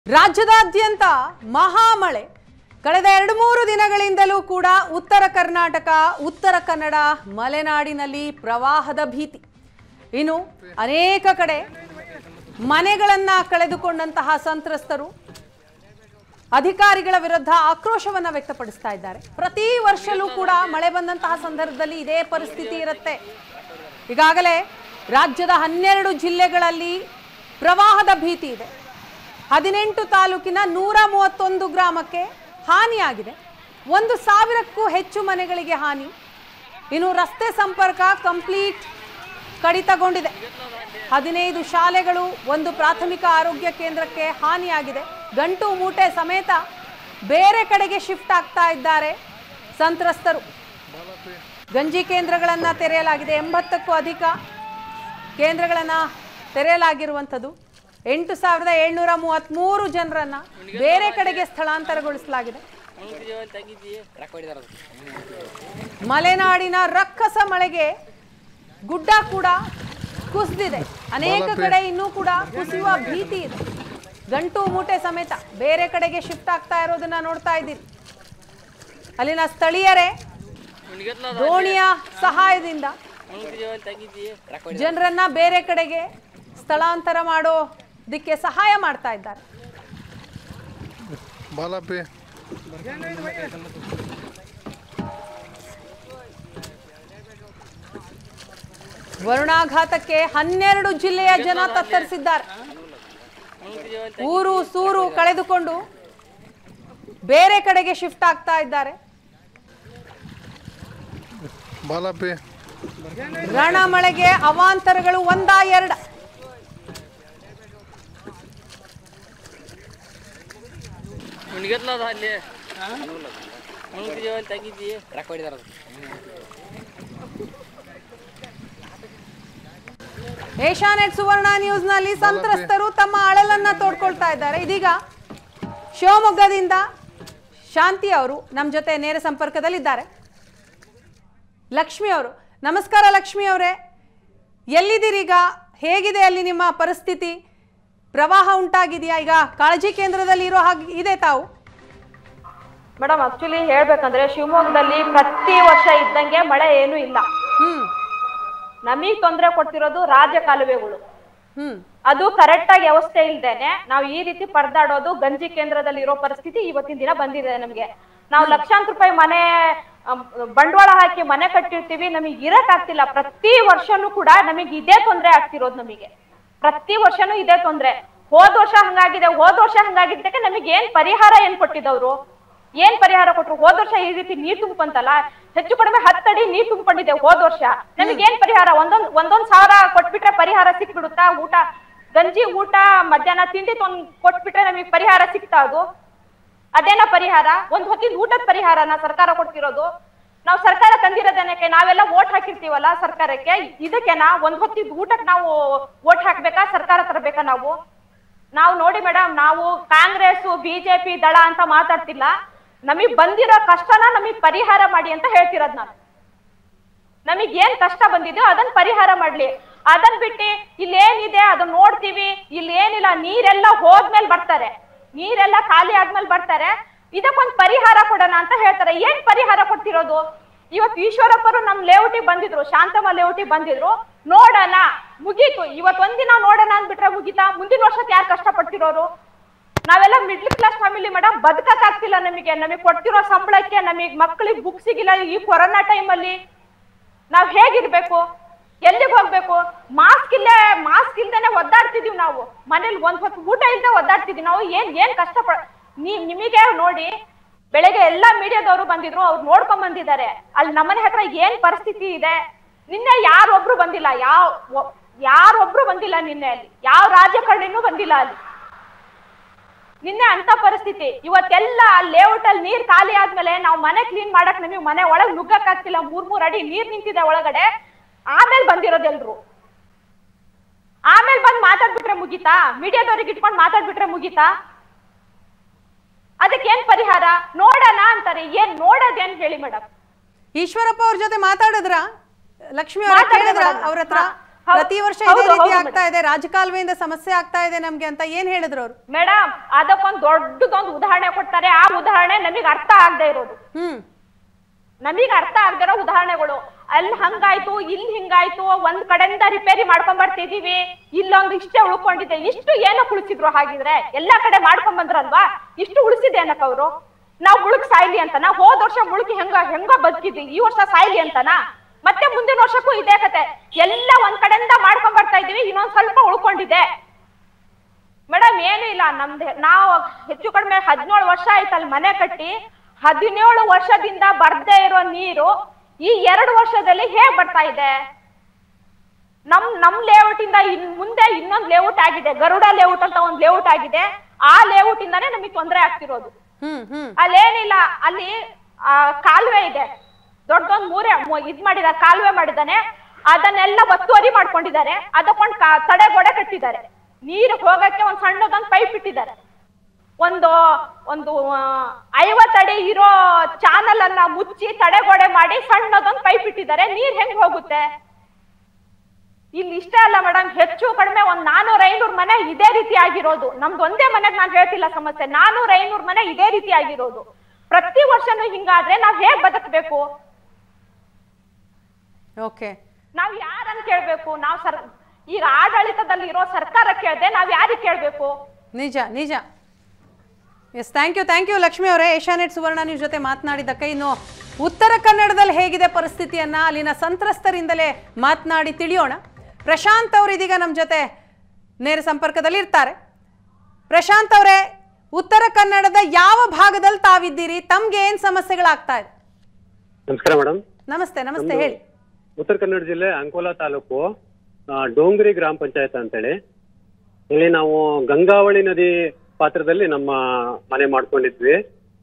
ರಾಜ್ಯದಾದ್ಯಂತ ಮಹಾಮಳೆ ಕಳೆದ 2-3 ದಿನಗಳಿಂದಲೂ ಕೂಡ ಉತ್ತರ ಕರ್ನಾಟಕ ಉತ್ತರ ಕನ್ನಡ ಮಲೆನಾಡಿನಲ್ಲಿ ಪ್ರವಾಹದ ಭೀತಿ ಇನ್ನು ಅನೇಕ ಕಡೆ ಮನೆಗಳನ್ನು ಕಳೆದುಕೊಂಡಂತಹ ಸಂತ್ರಸ್ತರು ಅಧಿಕಾರಿಗಳ ವಿರುದ್ಧ ಆಕ್ರೋಶವನ್ನ ವ್ಯಕ್ತಪಡಿಸ್ತಾ ಇದ್ದಾರೆ ಪ್ರತಿ ವರ್ಷವೂ ಕೂಡ ಮಳೆ ಬಂದಂತಹ ಸಂದರ್ಭದಲ್ಲಿ ಇದೇ ಪರಿಸ್ಥಿತಿ ಇರುತ್ತೆ ಈಗಾಗಲೇ ರಾಜ್ಯದ 12 ಜಿಲ್ಲೆಗಳಲ್ಲಿ ಪ್ರವಾಹದ ಭೀತಿ ಇದೆ 18 ತಾಲೂಕಿನ 131 ಗ್ರಾಮಕ್ಕೆ ಹಾನಿಯಾಗಿದೆ 1000ಕ್ಕೂ ಹೆಚ್ಚು ಮನೆಗಳಿಗೆ ಹಾನಿ ಇನ್ನು ರಸ್ತೆ ಸಂಪರ್ಕ ಕಂಪ್ಲೀಟ್ ಕಡಿತಗೊಂಡಿದೆ 15 ಶಾಲೆಗಳು ಒಂದು ಪ್ರಾಥಮಿಕ ಆರೋಗ್ಯ ಕೇಂದ್ರಕ್ಕೆ ಹಾನಿಯಾಗಿದೆ ಗಂಟು ಮೂಟೆ ಸಮೇತ ಬೇರೆ ಕಡೆಗೆ ಶಿಫ್ಟ್ ಆಗ್ತಾ ಇದ್ದಾರೆ ಸಂತ್ರಸ್ತರು ಗಂಜಿ ಕೇಂದ್ರಗಳನ್ನು ತೆರೆಯಲಾಗಿದೆ 80ಕ್ಕೂ ಅಧಿಕ ಕೇಂದ್ರಗಳನ್ನು ತೆರೆಯಲಾಗಿರುವಂಥದ್ದು 8733 ಜನರನ್ನ ಬೇರೆ ಕಡೆಗೆ ಸ್ಥಳಾಂತರಗೊಳಿಸಲಾಗಿದೆ ಮಲೆನಾಡಿನ ರಕ್ಕಸ ಮಳೆಗೆ ಗುಡ್ಡ ಕೂಡ ಕುಸಿದಿದೆ ಅನೇಕ ಕಡೆ ಇನ್ನೂ ಕೂಡ ಕುಸಿಯುವ ಭೀತಿ ಇದೆ ಗಂಟು ಮೂಟೆ ಸಮೇತ ಬೇರೆ ಕಡೆಗೆ ಶಿಫ್ಟ್ ಆಗ್ತಾ ಇರೋದನ್ನ ನೋಡ್ತಾ ಇದ್ದೀರಿ ಅಲ್ಲಿನ ಸ್ಥಳೀಯರೇ ದೋಣಿಯ ಸಹಾಯದಿಂದ ಜನರನ್ನ ಬೇರೆ ಕಡೆಗೆ ಸ್ಥಳಾಂತರ ಮಾಡೋದಕ್ಕೆ ಸಹಾಯ ಮಾಡ್ತಾ ಇದ್ದಾರೆ ವರುಣಾಘಾತಕ್ಕೆ 12 ಜಿಲ್ಲೆಯ ಜನ ತತ್ತರಿಸಿದ್ದಾರೆ ಊರು ಸೂರು ಕಳೆದುಕೊಂಡು ಬೇರೆ ಕಡೆಗೆ ಶಿಫ್ಟ್ ಆಗ್ತಾ ಇದ್ದಾರೆ ರಣ ಮಳೆಗೆ ಅವಾಂತರಗಳು 1-2 ಏಷ್ಯಾನೆಟ್ ಸುವರ್ಣ ನ್ಯೂಸ್ ನಲ್ಲಿ ಸಂತ್ರಸ್ತರು ತಮ್ಮ ಅಳಲನ್ನ ತೋಡ್ಕೊಳ್ತಾ ಇದ್ದಾರೆ ಇದೀಗ ಶಿವಮೊಗ್ಗದಿಂದ ಶಾಂತಿ ಅವರು ನಮ್ಮ ಜೊತೆ ನೇರ ಸಂಪರ್ಕದಲ್ಲಿದ್ದಾರೆ ಲಕ್ಷ್ಮಿ ಅವರು ನಮಸ್ಕಾರ ಲಕ್ಷ್ಮಿ ಅವರೇ ಎಲ್ಲಿದ್ದೀರೀಗ ಹೇಗಿದೆ ಅಲ್ಲಿ ನಿಮ್ಮ ಪರಿಸ್ಥಿತಿ ಪ್ರವಾಹ ಉಂಟಾಗಿದೆಯಾ ಈಗ ಕಾಳಜಿ ಕೇಂದ್ರದಲ್ಲಿ ಇರೋ ಹಾಗೆ ಇದೆ ತಾವು ಮೇಡಮ್ ಆಕ್ಚುಲಿ ಹೇಳ್ಬೇಕಂದ್ರೆ ಶಿವಮೊಗ್ಗದಲ್ಲಿ ಪ್ರತಿ ವರ್ಷ ಇದ್ದಂಗೆ ಮಳೆ ಏನು ಇಲ್ಲ ನಮಗ್ ತೊಂದರೆ ಕೊಡ್ತಿರೋದು ರಾಜ್ಯ ಕಾಲುವೆಗಳು ಅದು ಕರೆಕ್ಟ್ ಆಗಿ ವ್ಯವಸ್ಥೆ ಇಲ್ದೇನೆ ನಾವು ಈ ರೀತಿ ಪರದಾಡೋದು ಗಂಜಿ ಕೇಂದ್ರದಲ್ಲಿ ಇರೋ ಪರಿಸ್ಥಿತಿ ಇವತ್ತಿನ ದಿನ ಬಂದಿದೆ ನಮ್ಗೆ ನಾವು ಲಕ್ಷಾಂತರ ರೂಪಾಯಿ ಮನೆ ಬಂಡವಾಳ ಹಾಕಿ ಮನೆ ಕಟ್ಟಿರ್ತೀವಿ ನಮಗೆ ಇರಕ್ ಆಗ್ತಿಲ್ಲ ಪ್ರತಿ ವರ್ಷನೂ ಕೂಡ ನಮಗೆ ಇದೇ ತೊಂದರೆ ಆಗ್ತಿರೋದು ನಮಗೆ ಪ್ರತಿ ವರ್ಷನೂ ಇದೇ ತೊಂದ್ರೆ ಹೋದ ವರ್ಷ ಹಂಗಾಗಿದ್ದಕ್ಕೆ ನಮಗೆ ಏನ್ ಪರಿಹಾರ ಏನ್ ಕೊಟ್ಟಿದ್ದವ್ರು ಏನ್ ಪರಿಹಾರ ಕೊಟ್ರು ಹೋದ ವರ್ಷ ಈ ರೀತಿ ನೀರ್ ತುಂಬ್ಕೊಂತಲ್ಲ ಹೆಚ್ಚು ಕಡಿಮೆ 10 ಅಡಿ ನೀರ್ ತುಂಬಿಕೊಂಡಿದೆ ಹೋದ ವರ್ಷ ನಮಗೆ ಏನ್ ಪರಿಹಾರ ಒಂದೊಂದ್ ಸಾವಿರ ಕೊಟ್ಬಿಟ್ರೆ ಪರಿಹಾರ ಸಿಕ್ಬಿಡುತ್ತಾ ಊಟ ಗಂಜಿ ಊಟ ಮಧ್ಯಾಹ್ನ ತಿಂಡಿ ಕೊಟ್ಬಿಟ್ರೆ ನಮಗೆ ಪರಿಹಾರ ಸಿಗ್ತಾ ಅದು ಅದೇನ ಪರಿಹಾರ ಒಂದ್ ಹೊತ್ತಿನ ಊಟದ ಪರಿಹಾರನ ಸರ್ಕಾರ ಕೊಡ್ತಿರೋದು ನಾವು ಸರ್ಕಾರ ತಂದಿರೋದೇನಕ್ಕೆ ನಾವೆಲ್ಲ ವೋಟ್ ಹಾಕಿರ್ತೀವಲ್ಲ ಸರ್ಕಾರಕ್ಕೆ ಇದಕ್ಕೆನಾ ಒಂದ್ ಹೊತ್ತಿದ ಊಟಕ್ಕೆ ನಾವು ವೋಟ್ ಹಾಕ್ಬೇಕಾ ಸರ್ಕಾರ ತರಬೇಕಾ ನಾವು ನೋಡಿ ಮೇಡಮ್ ನಾವು ಕಾಂಗ್ರೆಸ್ ಬಿಜೆಪಿ ದಳ ಅಂತ ಮಾತಾಡ್ತಿಲ್ಲ ನಮಗ್ ಬಂದಿರೋ ಕಷ್ಟನ ನಮಗ್ ಪರಿಹಾರ ಮಾಡಿ ಅಂತ ಹೇಳ್ತಿರೋದ್ ನಾನು ನಮಗ್ ಏನ್ ಕಷ್ಟ ಬಂದಿದೆಯೋ ಅದನ್ನ ಪರಿಹಾರ ಮಾಡ್ಲಿ ಅದನ್ ಬಿಟ್ಟು ಇಲ್ಲೇನಿದೆ ಅದನ್ನ ನೋಡ್ತೀವಿ ಇಲ್ಲಿ ಏನಿಲ್ಲ ನೀರೆಲ್ಲ ಹೋದ್ಮೇಲೆ ಬರ್ತಾರೆ ನೀರೆಲ್ಲ ಖಾಲಿ ಆದ್ಮೇಲೆ ಬರ್ತಾರೆ ಇದಕ್ಕೊಂದ್ ಪರಿಹಾರ ಕೊಡೋಣ ಅಂತ ಹೇಳ್ತಾರೆ ಏನ್ ಪರಿಹಾರ ಕೊಡ್ತಿರೋದು ಇವತ್ತು ಈಶ್ವರಪ್ಪರು ನಮ್ ಲೇಔಟಿಗೆ ಬಂದಿದ್ರು ಶಾಂತಮ್ಮ ಲೇಔಟಿಗೆ ಬಂದಿದ್ರು ನೋಡೋಣ ಮುಗೀತು ಇವತ್ತೊಂದಿನ ನೋಡೋಣ ಅಂದ್ಬಿಟ್ರೆ ಮುಗೀತಾ ಮುಂದಿನ ವರ್ಷಕ್ಕೆ ಯಾರು ಕಷ್ಟ ಪಡ್ತಿರೋರು ನಾವೆಲ್ಲ ಮಿಡ್ಲ್ ಕ್ಲಾಸ್ ಫ್ಯಾಮಿಲಿ ಮೇಡಮ್ ಬದುಕಕ್ ಆಗ್ತಿಲ್ಲ ನಮಗೆ ಕೊಡ್ತಿರೋ ಸಂಬಳಕ್ಕೆ ನಮಗ್ ಮಕ್ಕಳಿಗೆ ಬುಕ್ ಸಿಗಿಲ್ಲ ಈ ಕೊರೋನಾ ಟೈಮಲ್ಲಿ ನಾವ್ ಹೇಗಿರ್ಬೇಕು ಎಲ್ಲಿಗೆ ಹೋಗ್ಬೇಕು ಮಾಸ್ಕ್ ಇಲ್ದೇನೆ ಒದ್ದಾಡ್ತಿದೀವಿ ನಾವು ಮನೇಲಿ ಒಂದ್ ಹೊತ್ತು ಊಟ ಇಲ್ದೆ ಒದ್ದಾಡ್ತಿದೀವಿ ನಾವು ಏನ್ ಕಷ್ಟ ನಿಮಗೆ ನೋಡಿ ಬೆಳಗ್ಗೆ ಎಲ್ಲಾ ಮೀಡಿಯಾದವರು ಬಂದಿದ್ರು ಅವ್ರು ನೋಡ್ಕೊಂಡ್ ಬಂದಿದ್ದಾರೆ ಅಲ್ಲಿ ನಮ್ಮನೆ ಹತ್ರ ಏನ್ ಪರಿಸ್ಥಿತಿ ಇದೆ ನಿನ್ನೆ ಯಾರೊಬ್ರು ಬಂದಿಲ್ಲ ಯಾರೊಬ್ರು ಬಂದಿಲ್ಲ ನಿನ್ನೆ ಅಲ್ಲಿ ಯಾವ ರಾಜಕಾರಣಿನೂ ಬಂದಿಲ್ಲ ಅಲ್ಲಿ ನಿನ್ನೆ ಅಂತ ಪರಿಸ್ಥಿತಿ ಇವತ್ತೆಲ್ಲ ಲೇಔಟ್ ಅಲ್ಲಿ ನೀರ್ ಖಾಲಿ ಆದ್ಮೇಲೆ ನಾವು ಮನೆ ಕ್ಲೀನ್ ಮಾಡಕ್ ನಮಗೆ ಮನೆ ಒಳಗ್ ನುಗ್ಗಕ್ ಆಗ್ತಿಲ್ಲ 3 ಅಡಿ ನೀರ್ ನಿಂತಿದೆ ಒಳಗಡೆ ಆಮೇಲೆ ಬಂದಿರೋದೆಲ್ರು ಆಮೇಲೆ ಬಂದ್ ಮಾತಾಡ್ಬಿಟ್ರೆ ಮುಗೀತಾ ಮೀಡಿಯಾದವ್ರಿಗೆ ಇಟ್ಕೊಂಡ್ ಮಾತಾಡ್ಬಿಟ್ರೆ ಮುಗೀತಾ ಅದಕ್ಕೆ ಏನ್ ಪರಿಹಾರ ನೋಡೋಣ ಅಂತಾರೆ ಏನ್ ನೋಡೋದೇನ್ ಹೇಳಿ ಮೇಡಮ್ ಈಶ್ವರಪ್ಪ ಅವ್ರ ಜೊತೆ ಮಾತಾಡಿದ್ರ ಲಕ್ಷ್ಮಿ ಅವ್ರ ಹತ್ರ ಪ್ರತಿ ವರ್ಷ ಇದೇ ರೀತಿ ಆಗ್ತಾ ಇದೆ, ರಾಜಕಾಲುವೆಯಿಂದ ಸಮಸ್ಯೆ ಆಗ್ತಾ ಇದೆ ನಮ್ಗೆ ಅಂತ ಏನ್ ಹೇಳಿದ್ರು ಅವ್ರು? ಮೇಡಮ್ ಅದಕ್ಕೊಂದು ದೊಡ್ಡದೊಂದು ಉದಾಹರಣೆ ಕೊಡ್ತಾರೆ. ಆ ಉದಾಹರಣೆ ನಮಗೆ ಅರ್ಥ ಆಗದೆ ಇರೋದು, ನಮಗ್ ಅರ್ಥ ಆಗದಿರೋ ಉದಾಹರಣೆಗಳು. ಅಲ್ಲಿ ಹಂಗಾಯ್ತು, ಇಲ್ಲಿ ಹಿಂಗಾಯ್ತು, ಒಂದ್ ಕಡೆಯಿಂದ ರಿಪೇರಿ ಮಾಡ್ಕೊಂಡ್ ಬರ್ತಿದೀವಿ, ಇಲ್ಲೊಂದು ಇಷ್ಟೇ ಉಳ್ಕೊಂಡಿದೆ. ಇಷ್ಟು ಏನೋ ಉಳಿಸಿದ್ರು? ಹಾಗಿದ್ರೆ ಎಲ್ಲಾ ಕಡೆ ಮಾಡ್ಕೊಂಡ್ ಬಂದ್ರಲ್ವಾ, ಇಷ್ಟು ಉಳಿಸಿದೆ ಅನ್ನಕ್ ಅವ್ರು? ನಾವ್ ಮುಳುಕ್ ಸಾಯ್ಲಿ ಅಂತನಾ? ಹೋದ್ ವರ್ಷ ಮುಳುಕಿ ಹೆಂಗ ಬದುಕಿದ್ವಿ, ಈ ವರ್ಷ ಸಾಯ್ಲಿ ಅಂತನಾ? ಮತ್ತೆ ಮುಂದಿನ ವರ್ಷಕ್ಕೂ ಇದೇ ಕತೆ. ಎಲ್ಲ ಒಂದ್ ಕಡೆಯಿಂದ ಮಾಡ್ಕೊಂಡ್ ಬರ್ತಾ ಇದೀವಿ, ಇನ್ನೊಂದ್ ಸ್ವಲ್ಪ ಉಳ್ಕೊಂಡಿದೆ. ಮೇಡಮ್ ಏನು ಇಲ್ಲ, ನಾವು ಹೆಚ್ಚು ಕಡಿಮೆ 17 ವರ್ಷ ಆಯ್ತಲ್ಲಿ ಮನೆ ಕಟ್ಟಿ. 17 ವರ್ಷದಿಂದ ಬರ್ದೇ ಇರೋ ನೀರು ಈ 2 ವರ್ಷದಲ್ಲಿ ಹೇಗ್ ಬರ್ತಾ ಇದೆ? ನಮ್ ಲೇಔಟ್ ಇಂದ ಮುಂದೆ ಇನ್ನೊಂದು ಲೇಔಟ್ ಆಗಿದೆ, ಗರುಡ ಲೇಔಟ್ ಅಂತ ಒಂದು ಲೇಔಟ್ ಆಗಿದೆ. ಆ ಲೇಔಟ್ ಇಂದಾನೇ ನಮಗೆ ತೊಂದರೆ ಆಗ್ತಿರೋದು. ಅಲ್ಲೇನಿಲ್ಲ, ಅಲ್ಲಿ ಕಾಲುವೆ ಇದೆ, ದೊಡ್ಡದೊಂದು ಇದ್ ಮಾಡಿದಾರೆ, ಕಾಲುವೆ ಮಾಡಿದಾನೆ. ಅದನ್ನೆಲ್ಲ ಒತ್ತುವರಿ ಮಾಡ್ಕೊಂಡಿದ್ದಾರೆ, ಅದಕ್ಕೊಂದು ತಡೆಗೋಡೆ ಕಟ್ಟಿದ್ದಾರೆ. ನೀರು ಹೋಗಕ್ಕೆ ಒಂದ್ ಸಣ್ಣದೊಂದು ಪೈಪ್ ಇಟ್ಟಿದ್ದಾರೆ. ಒಂದು 50 ಅಡಿ ಇರೋ ಚಾನಲ್ ಅನ್ನ ಮುಚ್ಚಿ ತಡೆಗೋಡೆ ಮಾಡಿ ಸಣ್ಣದೊಂದು ಪೈಪ್ ಇಟ್ಟಿದ್ದಾರೆ. ನೀರ್ ಹೆಂಗ್ ಹೋಗುತ್ತೆ? ಇಲ್ಲಿ ಇಷ್ಟೇ ಅಲ್ಲ ಮೇಡಮ್, ಹೆಚ್ಚು ಕಡಿಮೆ ಒಂದ್ 400-500 ಮನೆ ಇದೇ ರೀತಿ ಆಗಿರೋದು. ನಮ್ದು ಒಂದೇ ಮನೆಗೆ ನಾನು ಹೇಳ್ತಿಲ್ಲ ಸಮಸ್ಯೆ, 400-500 ಮನೆ ಇದೇ ರೀತಿ ಆಗಿರೋದು. ಪ್ರತಿ ವರ್ಷನೂ ಹಿಂಗಾದ್ರೆ ನಾವ್ ಹೇಗ್ ಬದುಕಬೇಕು? ನಾವ್ ಯಾರನ್ನ ಕೇಳ್ಬೇಕು? ಈಗ ಆಡಳಿತದಲ್ಲಿ ಇರೋ ಸರ್ಕಾರ ಕೇಳ್ದೆ ನಾವ್ ಯಾರಿಗೆ ಕೇಳ್ಬೇಕು? ನಿಜ ನಿಜ. ಎಸ್, ಥ್ಯಾಂಕ್ ಯು ಲಕ್ಷ್ಮಿ ಅವರೇ, ಏಷ್ಯಾನೆಟ್ ಸುವರ್ಣ ನ್ಯೂಸ್ ಜೊತೆ ಮಾತನಾಡಿದ್ದಕ್ಕೆ. ಇನ್ನು ಉತ್ತರ ಕನ್ನಡದಲ್ಲಿ ಹೇಗಿದೆ ಪರಿಸ್ಥಿತಿಯನ್ನ ಅಲ್ಲಿನ ಸಂತ್ರಸ್ತರಿಂದಲೇ ಮಾತನಾಡಿ ತಿಳಿಯೋಣ. ಪ್ರಶಾಂತ್ ಅವರು ಇದೀಗ ನಮ್ಮ ಜೊತೆ ನೇರ ಸಂಪರ್ಕದಲ್ಲಿ ಇರ್ತಾರೆ. ಪ್ರಶಾಂತ್ ಅವರೇ, ಉತ್ತರ ಕನ್ನಡದ ಯಾವ ಭಾಗದಲ್ಲಿ ತಾವಿದ್ದೀರಿ? ತಮ್ಗೆ ಏನ್ ಸಮಸ್ಯೆಗಳಾಗ್ತಾ ಇದೆ? ನಮಸ್ಕಾರ ಮೇಡಮ್. ನಮಸ್ತೆ, ಹೇಳಿ. ಉತ್ತರ ಕನ್ನಡ ಜಿಲ್ಲೆ ಅಂಕೋಲಾ ತಾಲೂಕು ಡೋಂಗ್ರಿ ಗ್ರಾಮ ಪಂಚಾಯತ್ ಅಂತೇಳಿ, ಇಲ್ಲಿ ನಾವು ಗಂಗಾವಳಿ ನದಿ ಪಾತ್ರದಲ್ಲಿ ನಮ್ಮ ಮನೆ ಮಾಡ್ಕೊಂಡಿದ್ವಿ.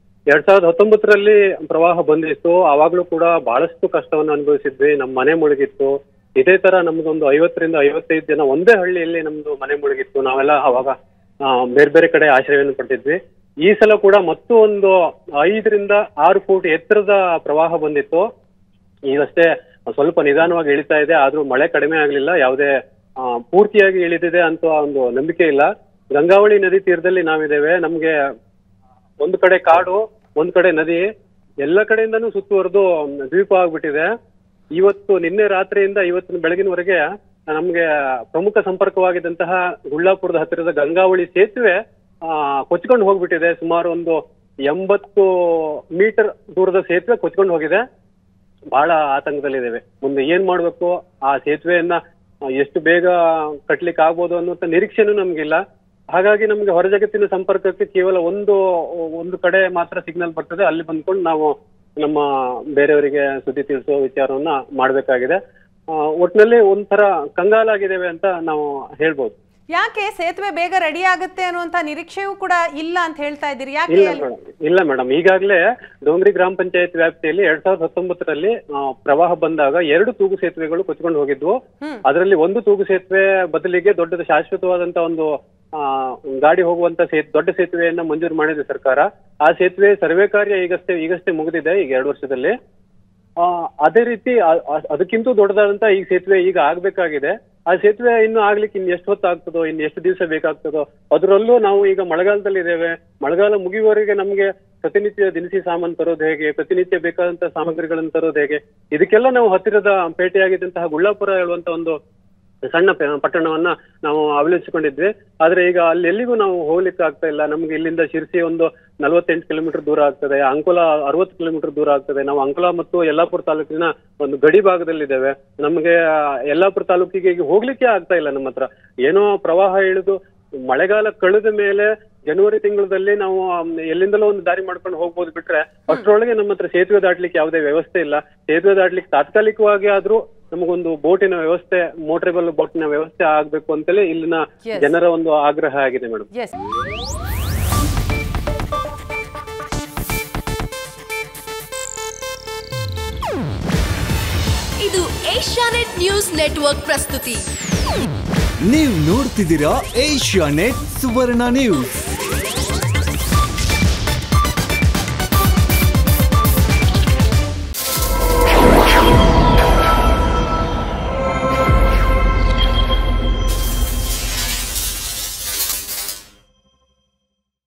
2019ರಲ್ಲಿ ಪ್ರವಾಹ ಬಂದಿತ್ತು. ಆವಾಗ್ಲೂ ಕೂಡ ಬಹಳಷ್ಟು ಕಷ್ಟವನ್ನು ಅನುಭವಿಸಿದ್ವಿ. ನಮ್ಮ ಮನೆ ಮುಳುಗಿತ್ತು. ಇದೇ ತರ ನಮ್ದೊಂದು 50ರಿಂದ 55 ಜನ ಒಂದೇ ಹಳ್ಳಿಯಲ್ಲಿ ನಮ್ದು ಮನೆ ಮುಳುಗಿತ್ತು. ನಾವೆಲ್ಲ ಅವಾಗ ಬೇರೆ ಬೇರೆ ಕಡೆ ಆಶ್ರಯವನ್ನು ಪಡೆದಿದ್ವಿ. ಈ ಸಲ ಕೂಡ ಮತ್ತು ಒಂದು 5ರಿಂದ 6 ಫೂಟ್ ಎತ್ತರದ ಪ್ರವಾಹ ಬಂದಿತ್ತು. ಈಗಷ್ಟೇ ಸ್ವಲ್ಪ ನಿಧಾನವಾಗಿ ಇಳಿತಾ ಇದೆ, ಆದ್ರೂ ಮಳೆ ಕಡಿಮೆ ಆಗ್ಲಿಲ್ಲ. ಯಾವುದೇ ಪೂರ್ತಿಯಾಗಿ ಇಳಿದಿದೆ ಅಂತ ಒಂದು ನಂಬಿಕೆ ಇಲ್ಲ. ಗಂಗಾವಳಿ ನದಿ ತೀರದಲ್ಲಿ ನಾವಿದ್ದೇವೆ. ನಮ್ಗೆ ಒಂದು ಕಡೆ ಕಾಡು, ಒಂದ್ ಕಡೆ ನದಿ, ಎಲ್ಲ ಕಡೆಯಿಂದನೂ ಸುತ್ತುವರೆದು ದ್ವೀಪ ಆಗ್ಬಿಟ್ಟಿದೆ. ನಿನ್ನೆ ರಾತ್ರಿಯಿಂದ ಇವತ್ತಿನ ಬೆಳಗಿನವರೆಗೆ ನಮ್ಗೆ ಪ್ರಮುಖ ಸಂಪರ್ಕವಾಗಿದ್ದಂತಹ ಗುಳ್ಳಾಪುರದ ಹತ್ತಿರದ ಗಂಗಾವಳಿ ಸೇತುವೆ ಕೊಚ್ಕೊಂಡು ಹೋಗ್ಬಿಟ್ಟಿದೆ. ಸುಮಾರು ಒಂದು 80 ಮೀಟರ್ ದೂರದ ಸೇತುವೆ ಕೊಚ್ಕೊಂಡು ಹೋಗಿದೆ. ಬಹಳ ಆತಂಕದಲ್ಲಿದ್ದೇವೆ. ಮುಂದೆ ಏನ್ ಮಾಡ್ಬೇಕು, ಆ ಸೇತುವೆಯನ್ನ ಎಷ್ಟು ಬೇಗ ಕಟ್ಲಿಕ್ಕೆ ಆಗ್ಬೋದು ಅನ್ನುವಂತ ನಿರೀಕ್ಷೆನೂ ನಮ್ಗಿಲ್ಲ. ಹಾಗಾಗಿ ನಮ್ಗೆ ಹೊರ ಜಗತ್ತಿನ ಸಂಪರ್ಕಕ್ಕೆ ಕೇವಲ ಒಂದು ಕಡೆ ಮಾತ್ರ ಸಿಗ್ನಲ್ ಬರ್ತದೆ. ಅಲ್ಲಿ ಬಂದ್ಕೊಂಡು ನಾವು ನಮ್ಮ ಬೇರೆಯವರಿಗೆ ಸುದ್ದಿ ತಿಳಿಸುವ ವಿಚಾರವನ್ನ ಮಾಡ್ಬೇಕಾಗಿದೆ. ಒಟ್ನಲ್ಲಿ ಒಂಥರ ಕಂಗಾಲಾಗಿದ್ದೇವೆ ಅಂತ ನಾವು ಹೇಳ್ಬೋದು. ಯಾಕೆ ಸೇತುವೆ ಬೇಗ ರೆಡಿ ಆಗುತ್ತೆ ಅನ್ನುವಂತ ನಿರೀಕ್ಷೆಯೂ ಕೂಡ ಇಲ್ಲ ಅಂತ ಹೇಳ್ತಾ ಇದ್ದೀರಿ? ಯಾಕೆ? ಇಲ್ಲ ಮೇಡಮ್, ಈಗಾಗಲೇ ಡೋಂಗ್ರಿ ಗ್ರಾಮ ಪಂಚಾಯತ್ ವ್ಯಾಪ್ತಿಯಲ್ಲಿ 2019ರಲ್ಲಿ ಪ್ರವಾಹ ಬಂದಾಗ 2 ತೂಗು ಸೇತುವೆಗಳು ಕೊಚ್ಕೊಂಡು ಹೋಗಿದ್ವು. ಅದರಲ್ಲಿ ಒಂದು ತೂಗು ಸೇತುವೆ ಬದಲಿಗೆ ದೊಡ್ಡದ ಶಾಶ್ವತವಾದಂತ ಒಂದು ಗಾಡಿ ಹೋಗುವಂತ ದೊಡ್ಡ ಸೇತುವೆಯನ್ನ ಮಂಜೂರು ಮಾಡಿದೆ ಸರ್ಕಾರ. ಆ ಸೇತುವೆ ಸರ್ವೆ ಕಾರ್ಯ ಈಗಷ್ಟೇ ಮುಗಿದಿದೆ, ಈಗ 2 ವರ್ಷದಲ್ಲಿ. ಅದೇ ರೀತಿ ಅದಕ್ಕಿಂತ ದೊಡ್ಡದಾದಂತ ಈ ಸೇತುವೆ ಈಗ ಆಗ್ಬೇಕಾಗಿದೆ. ಆ ಸೇತುವೆ ಇನ್ನು ಆಗ್ಲಿಕ್ಕೆ ಇನ್ನು ಎಷ್ಟು ಹೊತ್ತು ಆಗ್ತದೋ, ಇನ್ನು ಎಷ್ಟು ದಿವಸ ಬೇಕಾಗ್ತದೋ. ಅದರಲ್ಲೂ ನಾವು ಈಗ ಮಳೆಗಾಲದಲ್ಲಿ ಇದ್ದೇವೆ. ಮಳೆಗಾಲ ಮುಗಿಯುವವರೆಗೆ ನಮ್ಗೆ ಪ್ರತಿನಿತ್ಯ ದಿನಸಿ ಸಾಮಾನು ತರೋದು ಹೇಗೆ, ಪ್ರತಿನಿತ್ಯ ಬೇಕಾದಂತಹ ಸಾಮಗ್ರಿಗಳನ್ನು ತರೋದು ಹೇಗೆ? ಇದಕ್ಕೆಲ್ಲ ನಾವು ಹತ್ತಿರದ ಪೇಟೆಯಾಗಿದ್ದಂತಹ ಗುಳ್ಳಾಪುರ ಹೇಳುವಂತ ಒಂದು ಸಣ್ಣ ಪಟ್ಟಣವನ್ನ ನಾವು ಅವಲಂಬಿಸಿಕೊಂಡಿದ್ವಿ. ಆದ್ರೆ ಈಗ ಅಲ್ಲಿ ಎಲ್ಲಿಗೂ ನಾವು ಹೋಗ್ಲಿಕ್ಕೆ ಆಗ್ತಾ ಇಲ್ಲ. ನಮ್ಗೆ ಇಲ್ಲಿಂದ ಶಿರ್ಸಿ ಒಂದು 48 ಕಿಲೋಮೀಟರ್ ದೂರ ಆಗ್ತದೆ, ಅಂಕೋಲಾ 60 ಕಿಲೋಮೀಟರ್ ದೂರ ಆಗ್ತದೆ. ನಾವು ಅಂಕೋಲಾ ಮತ್ತು ಯಲ್ಲಾಪುರ ತಾಲೂಕಿನ ಒಂದು ಗಡಿ ಭಾಗದಲ್ಲಿದ್ದೇವೆ. ನಮ್ಗೆ ಯಲ್ಲಾಪುರ ತಾಲೂಕಿಗೆ ಈಗ ಹೋಗ್ಲಿಕ್ಕೆ ಆಗ್ತಾ ಇಲ್ಲ. ನಮ್ಮ ಹತ್ರ ಏನೋ ಪ್ರವಾಹ ಇಳಿದು ಮಳೆಗಾಲ ಕಳೆದ ಮೇಲೆ ಜನವರಿ ತಿಂಗಳಲ್ಲಿ ನಾವು ಎಲ್ಲಿಂದಲೋ ಒಂದು ದಾರಿ ಮಾಡ್ಕೊಂಡು ಹೋಗ್ಬೋದು ಬಿಟ್ರೆ, ಅಷ್ಟರೊಳಗೆ ನಮ್ಮ ಹತ್ರ ಸೇತುವೆ ದಾಟ್ಲಿಕ್ಕೆ ಯಾವುದೇ ವ್ಯವಸ್ಥೆ ಇಲ್ಲ. ಸೇತುವೆ ದಾಟ್ಲಿಕ್ಕೆ ತಾತ್ಕಾಲಿಕವಾಗಿ ಆದ್ರೂ ನಮಗೊಂದು ಬೋಟಿನ ವ್ಯವಸ್ಥೆ, ಮೋಟರೇಬಲ್ ಬೋಟಿನ ವ್ಯವಸ್ಥೆ ಆಗ್ಬೇಕು ಅಂತೇಳಿ ಇಲ್ಲಿನ ಜನರ ಒಂದು ಆಗ್ರಹ ಆಗಿದೆ ಮೇಡಮ್. ಇದು ಏಷ್ಯಾನೆಟ್ ನ್ಯೂಸ್ ನೆಟ್ವರ್ಕ್ ಪ್ರಸ್ತುತಿ. ನೀವು ನೋಡ್ತಿದ್ದೀರಾ ಏಷ್ಯಾನೆಟ್ ಸುವರ್ಣ ನ್ಯೂಸ್.